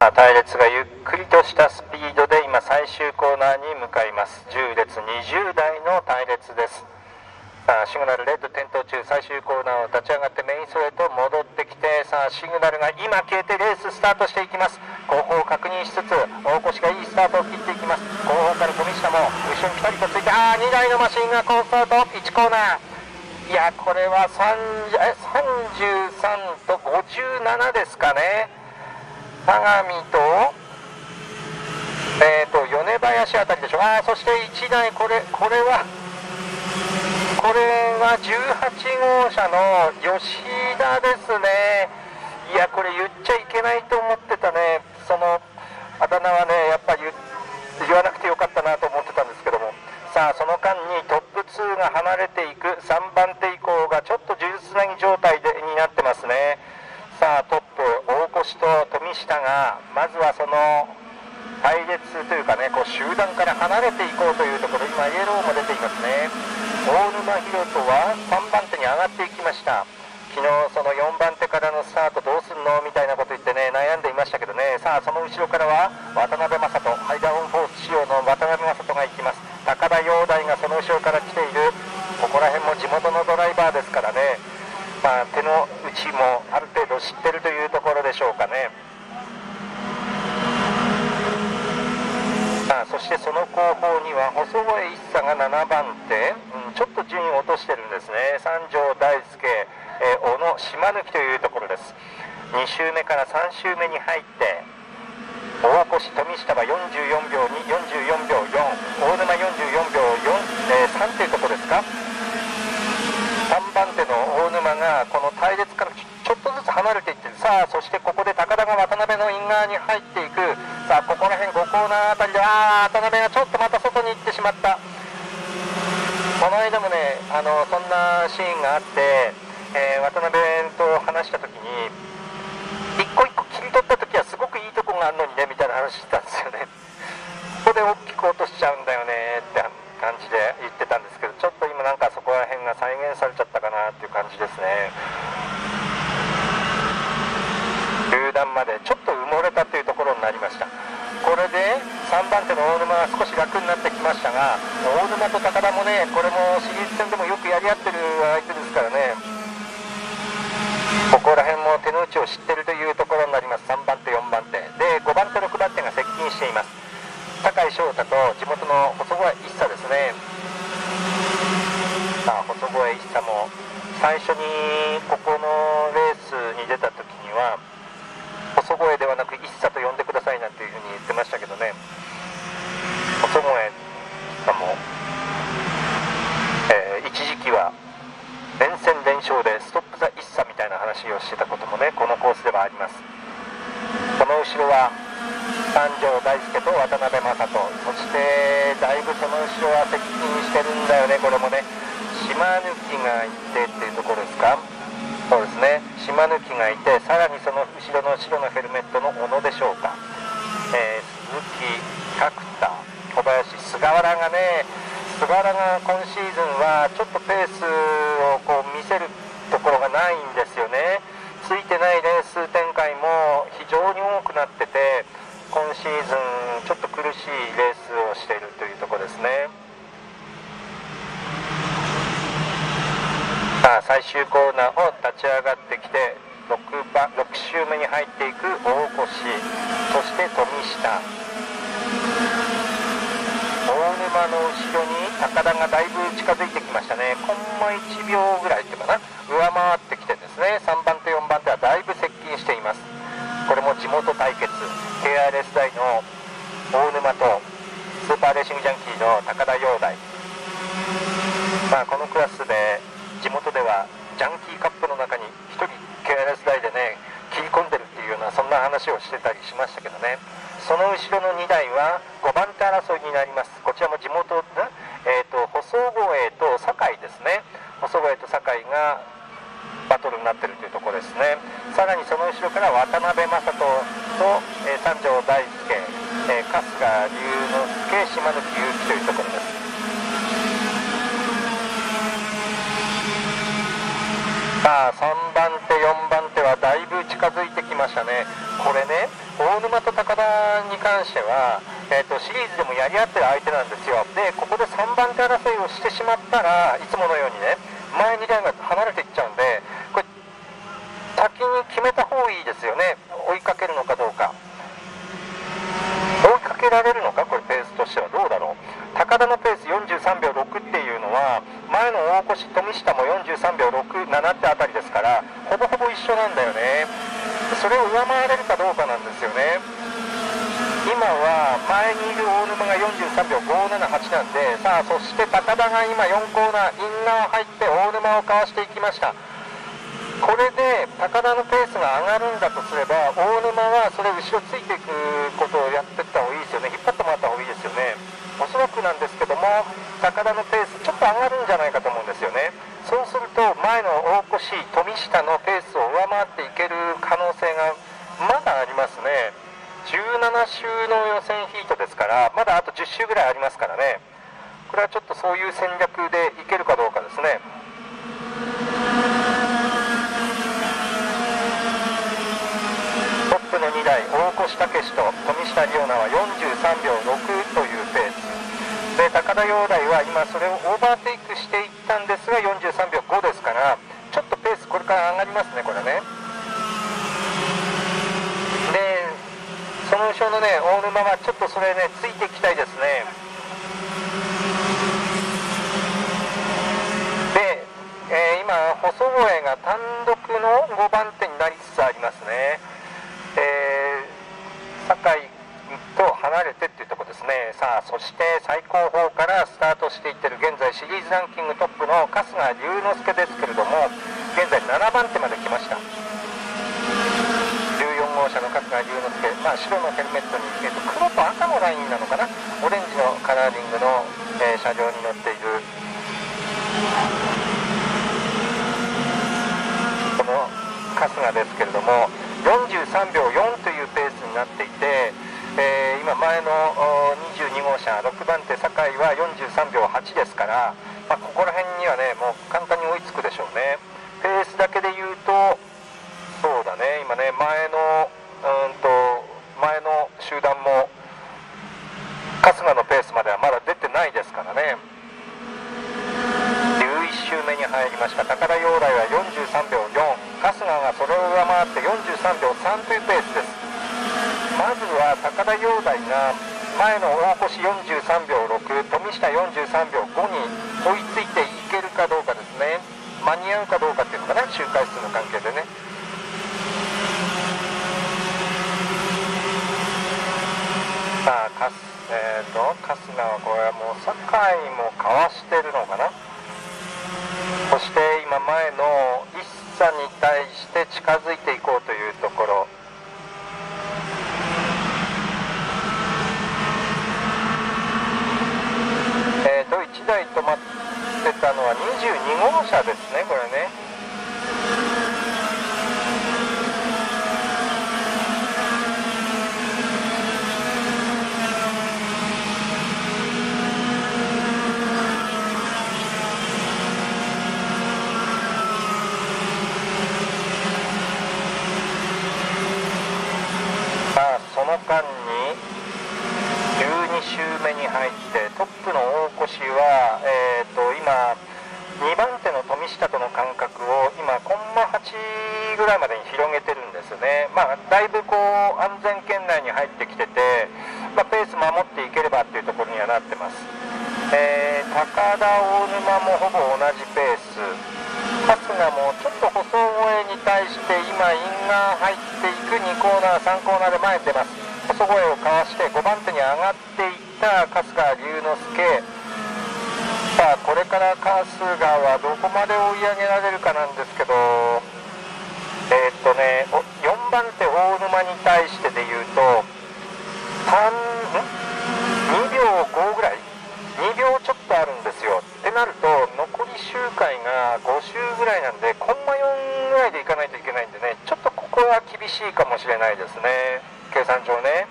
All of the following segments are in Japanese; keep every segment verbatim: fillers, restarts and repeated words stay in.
隊列がゆっくりとしたスピードで今最終コーナーに向かいます。じゅう列にじゅう台の隊列です。さあシグナルレッド点灯中、最終コーナーを立ち上がってメインストレート戻ってきて、さあシグナルが今消えてレーススタートしていきます。後方を確認しつつ大越がいいスタートを切っていきます。後方から富下も後ろにピタリとついて、ああに台のマシンが好スタート、いちコーナー。いやこれはさんじゅうえさんじゅうさんとごじゅうななですかね。相模とえーと米林あたりでしょう。あそしていち台、これこれはこれはじゅうはち号車の吉田ですね。いやこれ言っちゃいけないと思ってたね。そのあだ名はねやっぱり 言, 言わなくてよかったなと思ってたんですけども、さあその間にトップツーが離れていくさんばん手以降がちょっと呪術つなぎ状態でになってますね。さあトップ大越と富下がまずはその隊列というかね、こう集団から離れていこうというところ、今イエローも出ていますね。大沼博人はさんばん手に上がっていきました。昨日そのよんばん手からのスタートどうすんのみたいなこと言ってね悩んでいましたけどね。さあその後ろからは渡辺正人、ハイダウンフォース仕様の渡辺正人が行きます。高田陽大がその後ろから来ている。ここら辺も地元のドライバーですからね、まあ、手の内もある程度知ってるというところでしょうかね。さあそしてその後方には細越一茶がななばん手、うん、ちょっと順位を落としてるんですね。三条大輔、えー、小野島抜というところです。に周目からさん周目に入って大越富下はよんじゅうよんびょうに、よんじゅうよんびょうよん、大沼よんじゅうよんびょうよん、えー、さんというところですか。さんばん手の大沼がこの隊列からちょっとずつ離れていってる。さあそしてここで高田が渡辺のイン側に入っていく。さあここら辺ごコーナーあたりで、あ渡辺がちょっとまた外に行ってしまった。この間もねあのそんなシーンがあって、えー、渡辺と話した時に一個一個切り取った時はすごくいいとこがあるのにねみたいな話してたんですよね。ここで大きく落としちゃうんだよねって感じで言ってたんですけど、ちょっと今なんかそこら辺が再現されちゃったかなっていう感じですね。中段までちょっと埋もれたというところになりました。これでさんばん手の大沼が少し楽になってきましたが、大沼と高田もねこれもシリーズ戦でもよくやり合ってる相手ですからね、ここら辺も手の内を知ってるというところになります。さんばん手よんばん手でごばん手ろくばん手が接近しています。酒井翔太と地元の細越一茶ですね。さあ細越一茶も最初にここのレースに出た時には細越ではなく一茶と呼んでくださいなんていうふうに言ってましたけどね。細越さんも、えー、一時期は連戦連勝でストップザ一茶みたいな話をしてたこともねこのコースではあります。その後ろは三条大輔と渡辺正人、そしてだいぶその後ろは接近してるんだよね。これもね島抜がいてっていうところですか。そうですね、島抜がいて、さらにその後ろの白のヘルメットの小野でしょうか、えー、鈴木角田、小林、菅原がね菅原が今シーズンはちょっとペースをこう見せるところがないんですよね。ついてないレース展開も非常に多くなってて、今シーズンちょっと苦しいレースをしているというところですね。さあ最終コーナーを立ち上がってきて ろく, 番ろく周目に入っていく大越、そして富下、大沼の後ろに高田がだいぶ近づいてきましたね。コンマいちびょうぐらいっていうかな、上回ってきてですね、さんばん手よんばん手はだいぶ接近しています。これも地元対決、 ケーアールエス 大の大沼とスーパーレーシングジャンキーの高田陽大、まあこのクラスで地元ではジャンキーカップの中にひとり ケーアールエス 大でね切り込んでるっていうようなそんな話をしてたりしましたけどね。その後ろのに台はごばん手争いになります。こちらも地元、えー、と細越と酒井ですね。細越と酒井がバトルになっているというところですね。さらにその後ろから渡辺正人と、えー、三条大輔、えー、春日龍之介、島貫祐希というところです。さあさんばん手よんばん手はだいぶ近づいてきましたね。これね大沼と高は、えー、とシリーズでもやり合ってる相手なんですよ。でここでさんばん手争いをしてしまったら、いつものようにね前にだいが離れていっちゃうんで、これ先に決めた方がいいですよね。追いかけるのかどうか、追いかけられるのか、これペースとしてはどうだろう。高田のペースよんじゅうさんびょうろくっていうのは、前の大越富下もよんじゅうさんびょうろく、ななってあたりですから、ほぼほぼ一緒なんだよね。それを上回れるかどうかなんですよね。今は前にいる大沼がよんじゅうさんびょうごななはちなんで、さあそして高田が今よんコーナーインナー入って大沼をかわしていきました。これで高田のペースが上がるんだとすれば、大沼はそれ後ろついていくことをやっていった方がいいですよね。引っ張ってもらった方がいいですよね。おそらくなんですけども、高田のペースちょっと上がるんじゃないかと思うんですよね。そうすると前の大越富下のペースを上回っていける可能性がまだありますね。じゅうなな周の予選ヒートですから、まだあとじゅっ周ぐらいありますからね。これはちょっとそういう戦略でいけるかどうかですね。トップのにだい、大越武史と富下理央奈はよんじゅうさんびょうろくというペースで、高田陽大は今それをオーバーテイクしていったんですがよんじゅうさんびょうごですから、ちょっとペースこれから上がりますね、これね。でその後ろのね大沼はちょっとそれねついていきたいですね。で、えー、今細越が単独のごばん手になりつつありますね。えー、酒井と離れてっていうところですね。さあそして最後方からスタートしていってる現在シリーズランキングトップの春日龍之介ですけれども、現在ななばん手まで来ました。じゅうよん号車の春日龍之介、まあ、白のヘルメットに、えー、と黒と赤のラインなのかな、オレンジのカラーリングの、えー、車両に乗っているこの春日ですけれども、よんじゅうさんびょうよんというペースになっていて、えー、今前のにじゅうに号車ろくばん手酒井はよんじゅうさんびょうはちですから、まあ、ここら辺にはねもう簡単に追いつくでしょうね。ペースだけで言うとそうだね、今ね前のうんと前の集団も春日のペースまではまだ出てないですからね。じゅういち周目に入りました。高田陽大はよんじゅうさんびょうよん、春日がそれを上回ってよんじゅうさんびょうさんというペースです。まずは高田陽大が前の大越よんじゅうさんびょうろく、富下よんじゅうさんびょうごに追いついていけるかどうかですね。間に合うかどうかっていうのかな、周回数の関係でね。さあかす、えー、と春日はこれはもう酒井もかわしてるのかな。そして今前の一茶に対して近づいていこうというところ。えーといちだい止まってたのはにじゅうに号車ですね、これね。さあその間にじゅうに周目に入ってトップの大越は、えー、と今にばん手の富下との間隔を今コンマはちぐらいまでに広げてるんですね。まあだいぶこう安全圏内に入ってきてて、まあ、ペース守っていければっていうところにはなってます。えー、高田大沼もほぼ同じペース、春日もちょっと細越に対して今インナー入っていくにコーナーさんコーナーで前に出ます。細越をかわしてごばん手に上がっていった春日龍之介。さあこれから春日はどこまで追い上げられるかなんですけど、えー、っとねよんばん手大沼に対してでいうとにびょうごぐらい、にびょうちょっとあるんですよ。ってなると残り周回がご周ぐらいなんでコンマよんぐらいでいかないといけないんでね、ちょっとここは厳しいかもしれないですね、計算上ね。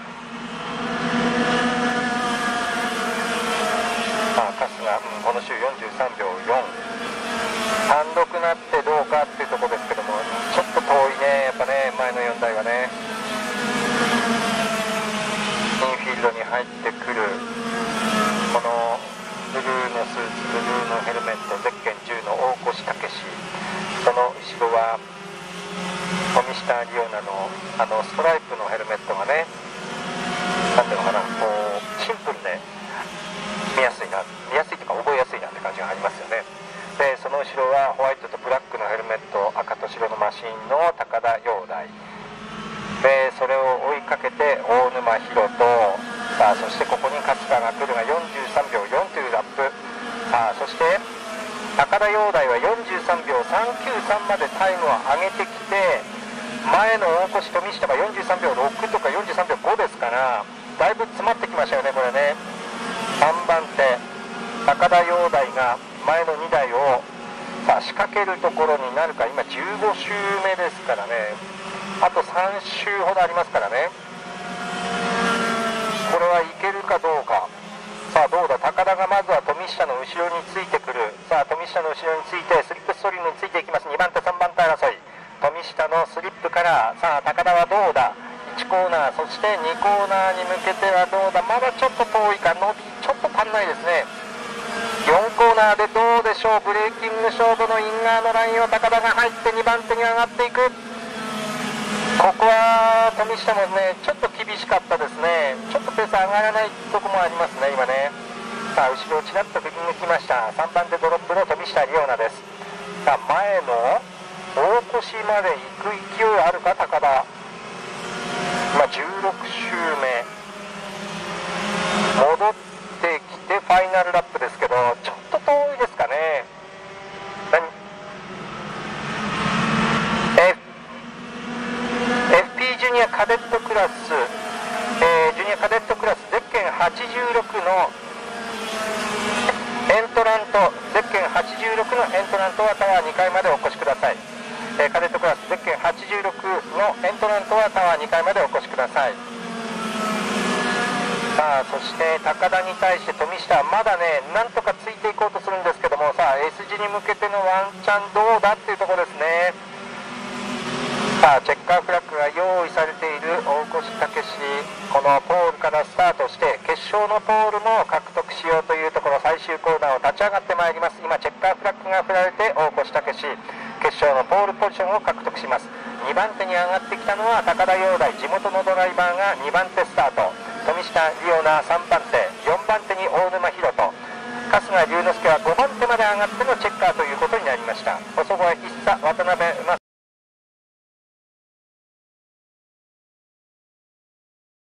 さあ春日、うん、この週よんじゅうさんびょうよん、単独なってどうかっていうところですけども、ちょっと遠いねやっぱね、前のよんだいはね。にろは富下リオナのあのストライプのヘルメットがね、なんていうのかな、こうシンプルで見やすいな、見やすいというか覚えやすいなって感じがありますよね。でその後ろはホワイトとブラックのヘルメット、赤と白のマシンの高田煬大で、それを追いかけて大沼弘と、さあそしてここに春日が来るがよんじゅうさんびょうよんというラップ、さあそして高田煬大はよんじゅうさんびょうさんきゅうさんまでタイムを上げてきて、前の大越富下がよんじゅうさんびょうろくとかよんじゅうさんびょうごですから、だいぶ詰まってきましたよね、これね。さんばんて高田煬大が前のにだいをさあ仕掛けるところになるか。今じゅうご周目ですからね、あとさん周ほどありますからね、これはいけるかどうか。さあどうだ、高田がまずは富下の後ろについてくる。さあ富下の後ろについてスリップストリームについていきます。にばんてさんばんて争い、富下のスリップから、さあ高田はどうだ、いちコーナー、そしてにコーナーに向けてはどうだ、まだちょっと遠いか、伸びちょっと足んないですね。よんコーナーでどうでしょう、ブレーキング勝負のイン側のラインを高田が入ってにばんてに上がっていく。ここは富下もねちょっと厳しかったですね。ちょっとペース上がらないとこもありますね今ね。さあ後ろをちらっと振り抜きました。さんばんてドロップの富下理央奈です。さあ前の大越まで行く勢いあるか高田。今じゅうろく周目戻ってきてファイナルラップですけど、ちょっと遠いですかね。えエフピー ジュニアカデットクラス、えー、ジュニアカデットクラスゼッケンはちじゅうろくのエントラント、ゼッケンはちじゅうろくのエントラントはタワーにかいまでお越しください。えー、カデットクラスゼッケンはちじゅうろくのエントラントはタワーにかいまでお越しください。さあそして高田に対して富下はまだねなんとかついていこうとするんですけども、さあ S 字に向けてのワンチャンどうだっていうところですね。さあチェッカーフラッグが用意されている大越武史、このポールからスタートして決勝のポールも獲得しようというところ、最終コーナーを立ち上がってまいります。今チェッカーフラッグが振られて大越武史決勝のポールポジションを獲得します。にばんてに上がってきたのは高田煬大、地元のドライバーがにばんてスタート、富下理央奈さんばんて、よんばんてに大沼弘人、春日龍之介はごばんてまで上がってのチェ